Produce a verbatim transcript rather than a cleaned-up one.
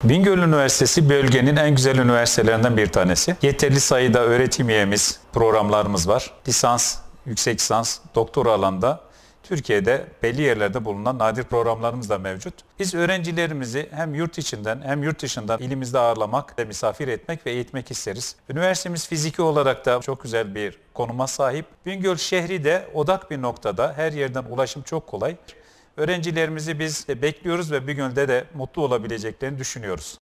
Bingöl Üniversitesi bölgenin en güzel üniversitelerinden bir tanesi. Yeterli sayıda öğretim üyemiz, programlarımız var. Lisans, yüksek lisans, doktora alanda Türkiye'de belli yerlerde bulunan nadir programlarımız da mevcut. Biz öğrencilerimizi hem yurt içinden hem yurt dışından ilimizde ağırlamak ve misafir etmek ve eğitmek isteriz. Üniversitemiz fiziki olarak da çok güzel bir konuma sahip. Bingöl şehri de odak bir noktada, her yerden ulaşım çok kolay. Öğrencilerimizi biz bekliyoruz ve Bingöl'de de mutlu olabileceklerini düşünüyoruz.